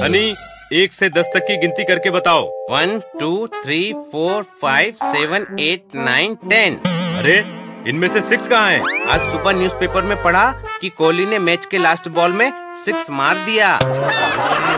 हनी, 1 से 10 तक की गिनती करके बताओ। 1 2 3 4 5 7 8 9 10। अरे, इनमें से 6 कहाँ है? आज सुबह न्यूज़पेपर में पढ़ा कि कोहली ने मैच के लास्ट बॉल में 6 मार दिया।